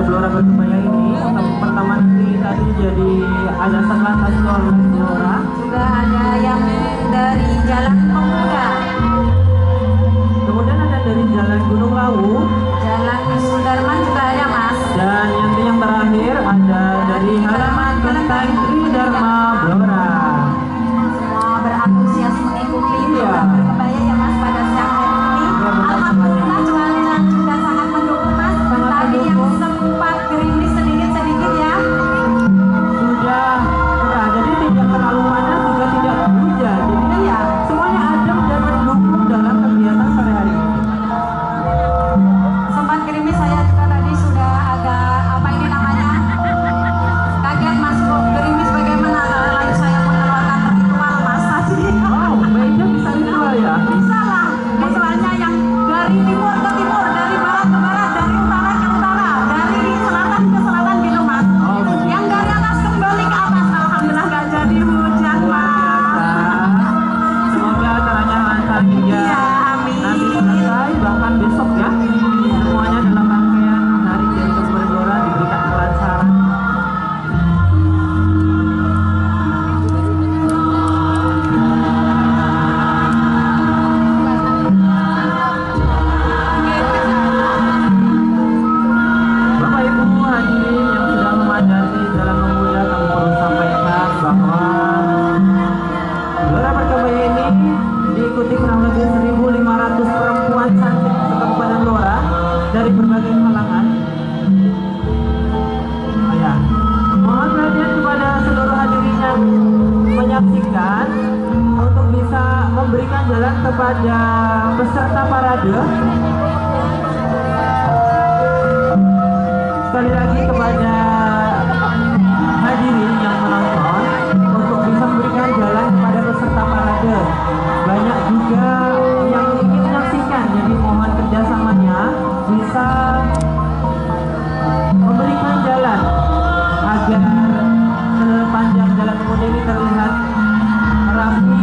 Blora Berkebaya ini. Untuk pertama kita itu jadi ada Satlantas Blora. Juga ada yang dari Jalan Pemuda. Kemudian ada dari Jalan Gunung Lawu. Jalan Sudarman juga ada Mas. Dan yang terakhir ada dari halaman Kelenteng Tridharma Blora. Semua berantusias mengikuti Blora Berkebaya ya Mas pada siang hari ini. Alhamdulillah cuaca juga sangat mendukung Mas. Tadi yang sempat gerimis sedikit-sedikit ya. Sudah cerah, jadi tidak terlalu panas juga tidak hujan. Jadi Iya. semuanya adem dan mendukung dalam kegiatan sore hari ini. Sempat gerimis saya juga tadi sudah agak apa ini namanya kaget Mas kok gerimis bagaimana lalu saya mengeluarkan ritual Mas tadi. Wow, baiknya bisa ritual ya. Bisa lah, ritualnya yang dari timur ke timur, dari barat ke barat, dari utara ke utara, dari selatan ke selatan gitu Mas. Oh, begitu. Yang dari atas kembali ke atas, alhamdulillah gak jadi hujan Luar biasa. Mas. Semoga acaranya lancar hingga Iya, amin. nanti selesai, bahkan besok ya. Semuanya dalam rangkaian Hari Jantung Blora diberikan kelancaran. Bapak Ibu hadirin yang sudah memadati Jalan Pemuda, kami perlu sampaikan bahwa Blora Berkebaya ini diikuti kurang lebih 1.500 perempuan cantik sekabupaten Blora dari berbagai kalangan. Oh ya, mohon perhatian kepada seluruh hadirin yang menyaksikan untuk bisa memberikan jalan kepada peserta parade. Sekali lagi kepada hadirin yang menonton untuk bisa memberikan jalan kepada peserta parade. Banyak juga yang ingin menyaksikan, jadi mohon kerjasamanya bisa memberikan jalan agar sepanjang Jalan Pemuda ini terlihat rapi.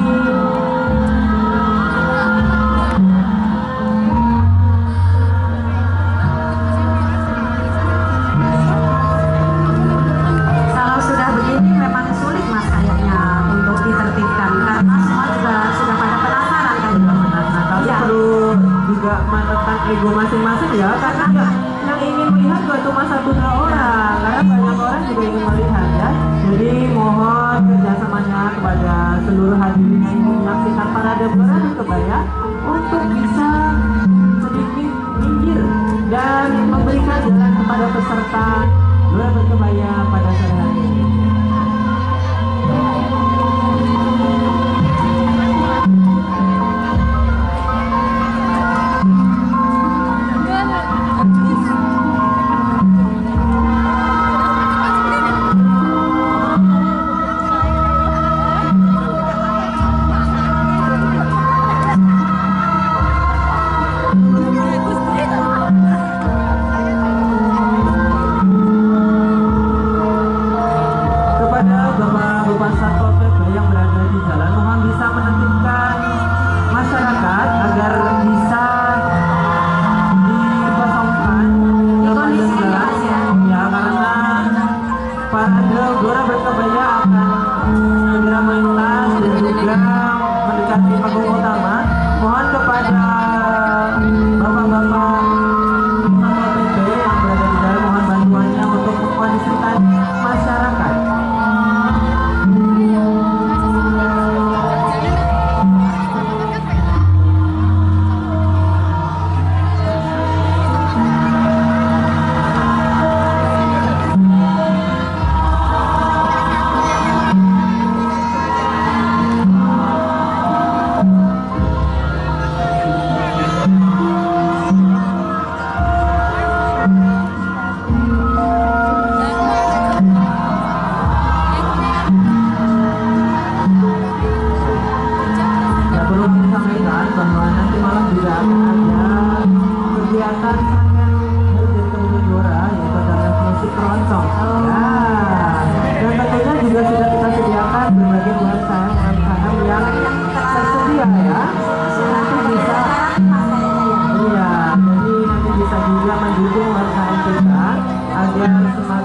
Kalau sudah begini memang sulit Mas kayaknya untuk ditertibkan karena semua juga sudah pada penasaran kan. Nah, kami Iya. perlu juga menekan ego masing-masing ya, karena yang ingin melihat gak cuma 1-2 orang, karena banyak orang juga ingin melihat ya. Jadi mohon kerjasamanya kepada seluruh hadirin yang ingin menyaksikan parade Blora Berkebaya untuk bisa sedikit minggir dan memberikan jalan kepada peserta Blora Berkebaya pada sore hari ini.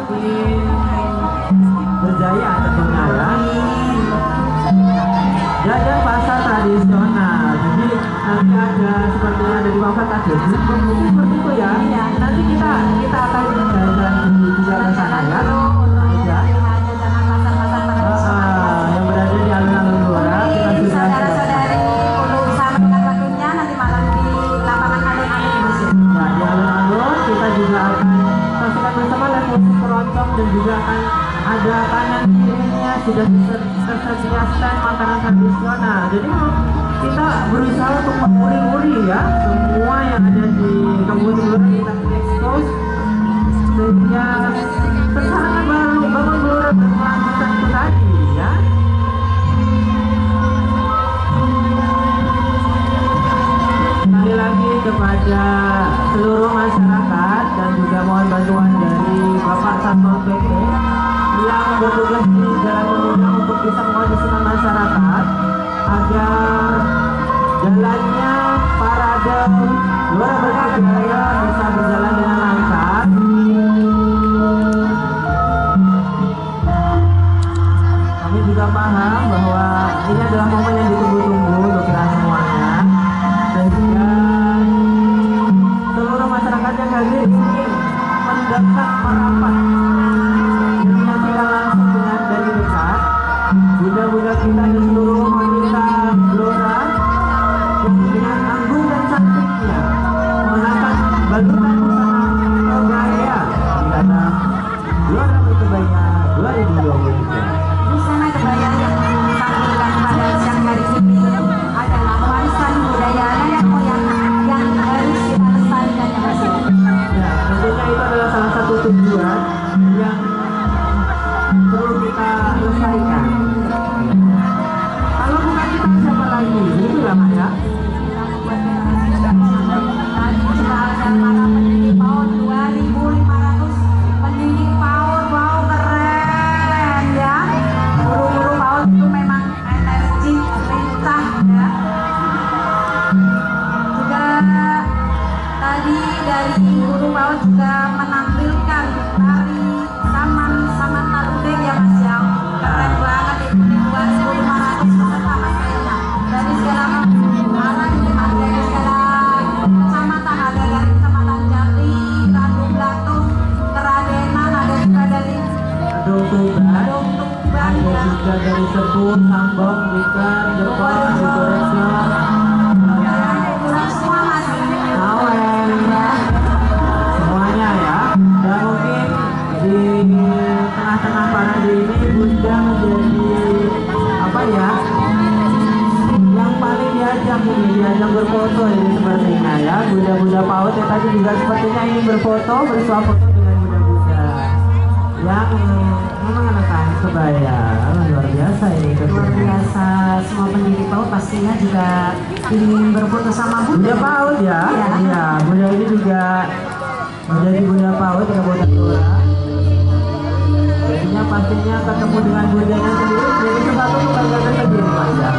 semakin berjaya tentunya ya. Jajan pasar tradisional, jadi nanti ada seperti yang ada di wafat tadi seperti itu ya. Nanti kita akan jalan juga ke sana ya. Yang berada di alun-alun Blora, kita sudah saudara-saudari untuk bisa mendengar lagunya nanti malam di lapangan alun-alun di sini. Ya, di alun-alun kita juga akan saksikan bersama live musik keroncong dan juga akan ada kanan kirinya sudah tersedia stand makanan tradisional. Jadi kita berusaha untuk menguri-uri ya semua yang ada di Kabupaten Blora, kita expose sehingga persarangan baru Bangun Blora berkelanjutan itu tadi ya. Sekali lagi kepada seluruh masyarakat dan juga mohon bantuan dari Bapak Satpol PP yang bertugas di Jalan Pemuda untuk bisa mengkondisikan masyarakat agar jalannya parade Blora Berkebaya bisa berjalan dengan lancar. Kami juga paham bahwa ini adalah momen yang ditunggu-tunggu untuk kita semuanya, dan juga seluruh masyarakat yang hadir ingin mendekat merapat dan menyaksikan langsung dengan dari dekat bunda-bunda kita dan seluruh wanita Blora yang dengan anggun dan cantiknya mengenakan balutan busana kebaya di dalam Blora Berkebaya 2023. Busana kebaya yang ditampilkan pada siang hari ini adalah warisan budaya nenek moyang yang harus kita lestarikan ya Mas. Ya, tentunya itu adalah salah satu tujuan yang perlu kita lestarikan. Kalau bukan kita siapa lagi? Itu lah Mas ya. Tadi juga ada para pendidik PAUD 2.500 pendidik PAUD, wow keren ya. Guru-guru PAUD itu memang energi lincah ya. Juga tadi dari guru PAUD juga menampilkan tari saman tarundeng ya Mas ya. Keren banget itu dibuat 1.500 peserta Mas kayaknya. Dari segala arah dari segala kecamatan, ada dari kecamatan Jati, Randu Blatung, Keradenan, ada juga dari Adung Tuban, Tuban ada ya. juga dari Sebut, Sambong, Wikan, Jepang, Sidorejo, Semua Mas. Awen, semuanya ya. Dan mungkin di tengah-tengah parade ini Bunda menjadi apa ya? Yang paling diajak berfoto ini sepertinya ya. Bunda-bunda PAUD yang tadi juga sepertinya ingin berfoto, bersuah foto dengan bunda-bunda yang mengenakan kebaya. Luar biasa ini. Luar biasa, semua pendidik PAUD pastinya juga ingin berfoto sama Bunda PAUD ya. Iya. Iya, bunda ini juga menjadi bunda PAUD di Kabupaten Blora. Jadinya pastinya ketemu dengan bundanya sendiri jadi sesuatu kebanggaan tersendiri Pak ya.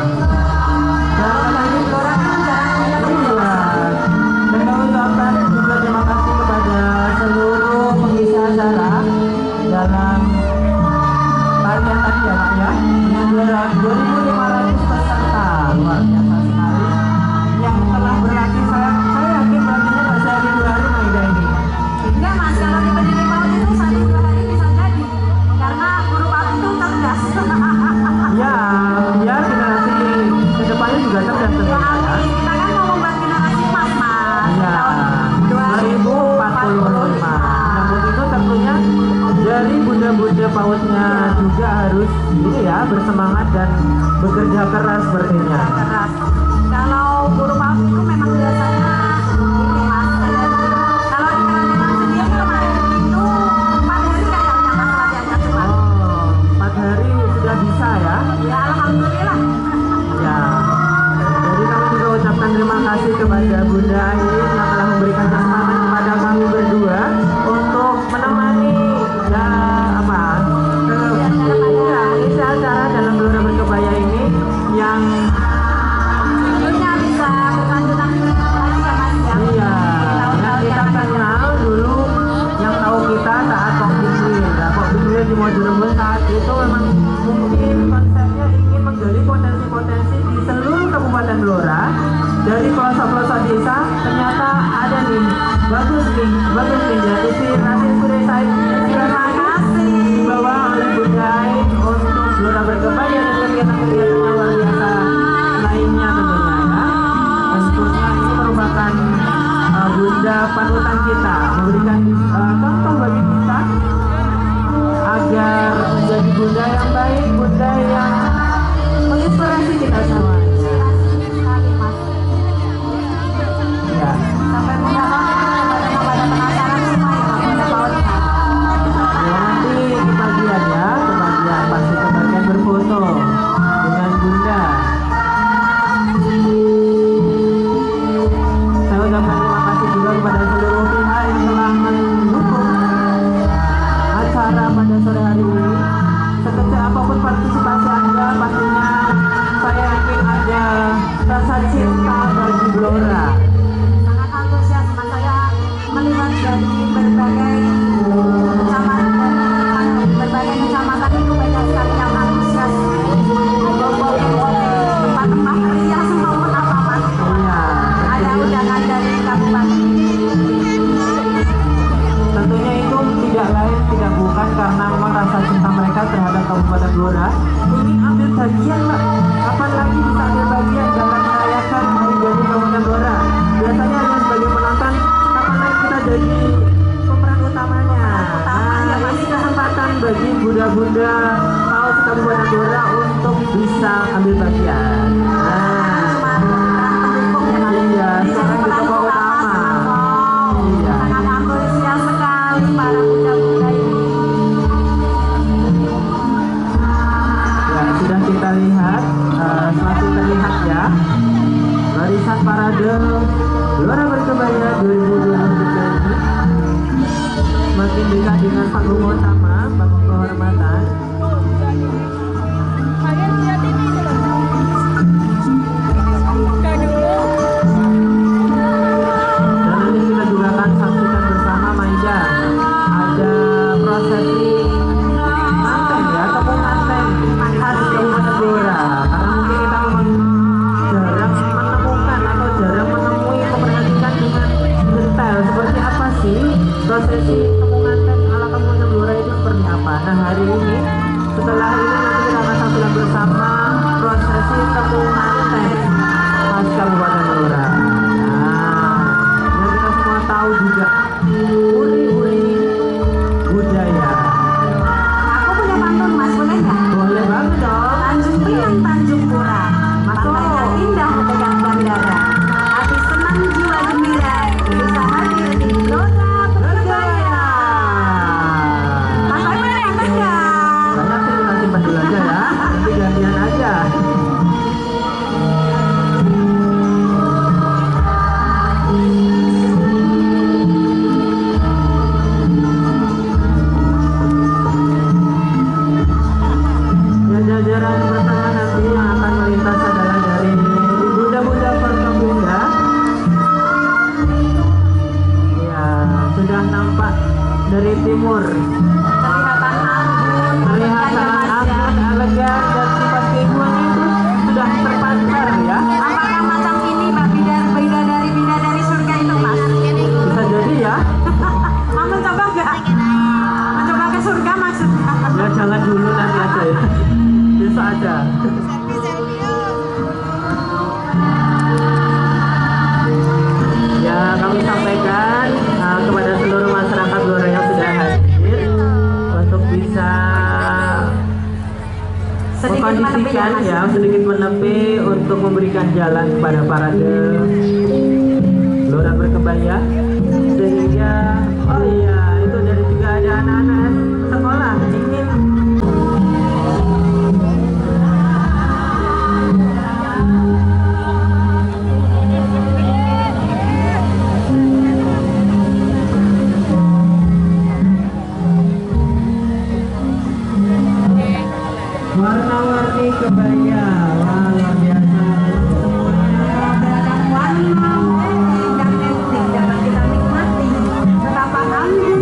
Dan Bagi Blora kan jarang iya. Dan kami ucapkan juga terima kasih kepada seluruh pengisi acara dalam tarian tadi ya Pak ya. Dengan 2.500 peserta, luar biasa sekali. Yang telah berlatih saya yakin berlatihnya nggak sehari 2 hari Maida ini. enggak Mas, kalau di pendidik PAUD itu 1-2 hari bisa jadi karena guru PAUD itu cerdas. Ya, biar generasi kedepannya juga cerdas tentunya ya. Kita kan mau membuat generasi emas Mas. Ya, Tahun 2045. Namun itu tentunya dari bunda-bunda PAUD-nya juga harus ini ya bersemangat dan bekerja keras sepertinya. keras. Kalau guru PAUD itu memang biasanya ini Mas. Kalau di Keradenan sendiri kemarin itu 4 hari kayaknya Mas latihannya cuma. Oh, 4 hari sudah bisa ya. Ya alhamdulillah. Ya. Jadi kami juga ucapkan terima kasih kepada Bunda Ain yang telah memberikan kesempatan kepada kami berdua untuk menemani ya apa mengisi acara dalam Blora Berkebaya ini yang Tentunya bisa berkelanjutan Mojoregung saat itu memang mungkin konsepnya ingin menggali potensi-potensi di seluruh Kabupaten Blora. Dari pelosok-pelosok desa ternyata ada nih, bagus nih yaitu si Raden Surya Said. Terima kasih dibawa oleh Budai untuk Blora Berkebaya dan kegiatan-kegiatan yang luar biasa lainnya tentunya ya. Tentunya ini merupakan Bunda panutan kita, memberikan contoh bagi kita agar menjadi bunda yang baik, bunda yang menginspirasi kita semua. Ya. Sampai pada penasaran semua ya, Bunda Paulina. Ya, nanti kebagian ya, kebagian pasti kebagian berfoto dengan bunda. Saya ucapkan terima kasih juga kepada seluruh pihak yang telah mendukung acara pada sore hari ini. Sekecil apapun partisipasi Anda, pastinya saya yakin ada rasa cinta bagi Blora. Sangat antusias, Mas. Saya melihat dari berbagai kecamatan itu banyak sekali yang antusias. Tempat rias maupun apa Mas. Iya. Ada undangan dari kabupaten. Tentunya itu tidak lain tidak bukan karena memang rasa cinta mereka terhadap Kabupaten Blora. Ingin ambil bagian lah, kapan lagi bisa ambil bagian dalam merayakan hari jadi Kabupaten Blora. Biasanya hanya sebagai penonton, kapan lagi kita jadi pemeran utamanya. Nah, ini kesempatan bagi bunda-bunda paus Kabupaten Blora untuk bisa ambil bagian. Iya, sekarang di tokoh utama. Iya. Sangat antusias sekali para bunda-bunda ini. Ya, sudah kita lihat, semakin terlihat ya barisan parade Blora Berkebaya 2023 ini semakin dekat dengan panggung utama, panggung kehormatan. Dan nanti kita juga akan saksikan bersama Maida ada prosesi manten ya, tepung manten khas Kabupaten Blora. Karena mungkin kita memang jarang menemukan atau jarang menemui memperhatikan dengan detail seperti apa sih prosesi tepung manten ala Kabupaten Blora itu seperti apa. Nah, hari ini setelah ini nanti kita akan saksikan bersama prosesi tepung manten khas Kabupaten Blora. Nah, biar kita semua tahu juga uri-uri budaya. Aku punya pantun Mas, boleh nggak? Boleh banget dong. Tanjung Pinang, Tanjung Pura, pantainya indah dekat bandara. Hati senang, jiwa gembira, bisa hadir di Blora Berkebaya. Mas Oimar yang tegang. Saya sih kita simpan dulu aja ya. Nanti gantian aja. Ya, jajaran pertama nanti yang akan melintas adalah dari bunda-bunda Perkebunda. Ya, sudah nampak dari timur. Kelihatan anggun, Terlihat sangat anggun, elegan, dan sifat keibuannya itu sudah terpancar ya. Apakah macam ini Mbak bidadari surga itu Mas? Bisa jadi ya. Mau mencoba nggak? Mencoba ke surga maksudnya? Ya jangan dulu, nanti aja ya. Besok aja. Ya, kami sampaikan kepada seluruh masyarakat Blora yang sudah hadir untuk bisa mengkondisikan ya, sedikit menepi untuk memberikan jalan kepada parade Blora Berkebaya, sehingga oh iya itu dari juga ada anak-anak sekolah ingin warna-warni kebaya. Wah, luar biasa semuanya. Beragam warna, dan estetik dapat kita nikmati. Betapa anggun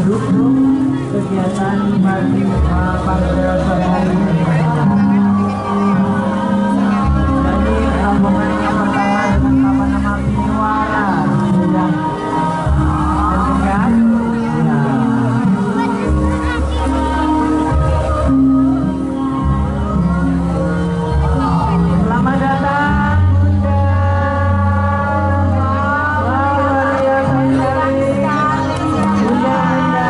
mendukung kegiatan pagi pameran sore hari ini. Jadi rombongan yang pertama dengan papan nama Biniwara sudah mendekat. Selamat datang Bunda. Wah, luar biasa sekali. Bunda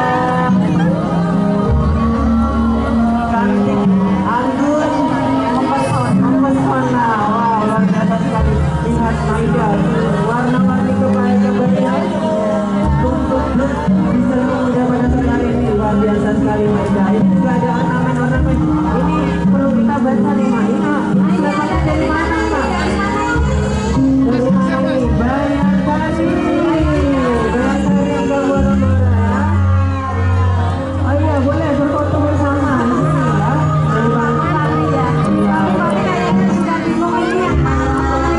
cantik, anggun, mempesona. Wah, luar biasa sekali. Lihat Maida, warna-warni kebaya-kebaya untuk bisa muda pada sore hari ini. Luar biasa sekali Maida. Ini juga ada ornamen-ornamen. Ini perlu kita baca nih Mak. Ini dapatnya dari mana Mak? Dari mana ini? Bayangkari. Bayangkari yang Bogor-Bogor ya. Oh iya boleh berfoto bersama di sini ya. Dari Bangkali ya. Iya. Tapi kayaknya sudah bingung ini yang mana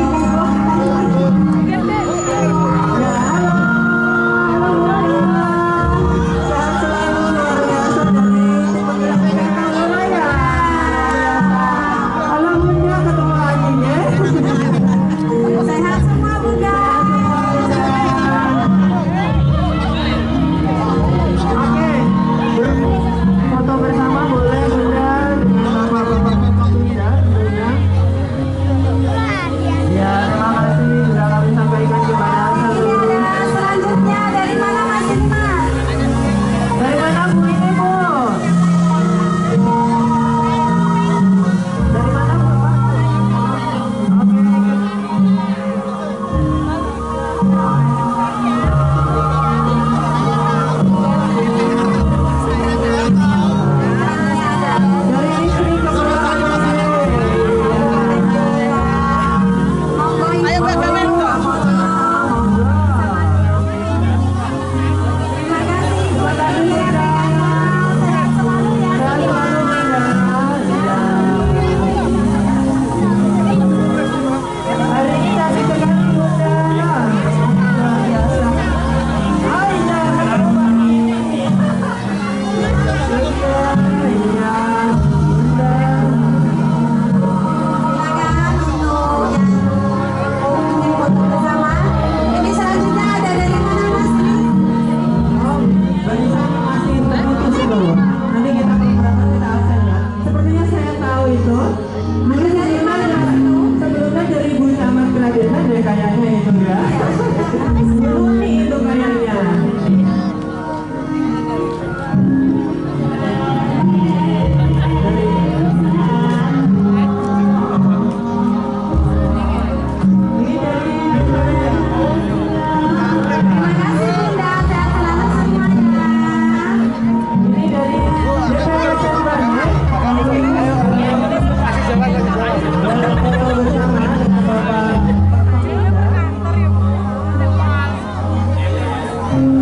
Ya, halo. Halo Buaya. Sehat selalu luar biasa dari penggerak PKK Buaya. Halo Bunda, ketemu lagi ya. sehat semua Bunda. Oke, foto bersama boleh Bunda dengan bapak-bapak Bunda tentunya. Ya, terima kasih sudah kami sampaikan kepada Ini seluruh. ada selanjutnya dari mana Mas Dimas? Dari mana Bu ini Bu? Dari mana Bu? Dari istri kepala Monggo Ibu. Terima kasih buat tadi sehat selalu ya. Hari ini kami sekali Bunda. Luar biasa. Hai, jangan lupa. Iya, Bunda. Silakan untuk yang foto bersama. Ini selanjutnya ada dari mana Mas? Oh, barisannya masih terputus itu. Nanti kita kalau berangkat kita absen ya. Sepertinya saya tahu itu. Dulu dari mana? Sebelumnya dari Bu Camat Keradenan deh kayaknya itu ya. Luni itu kayaknya. Ini dari Terima kasih Bunda, sehat selalu semuanya. ini dari DPW Jember ya. Dan foto bersama dengan Bapak Bunda.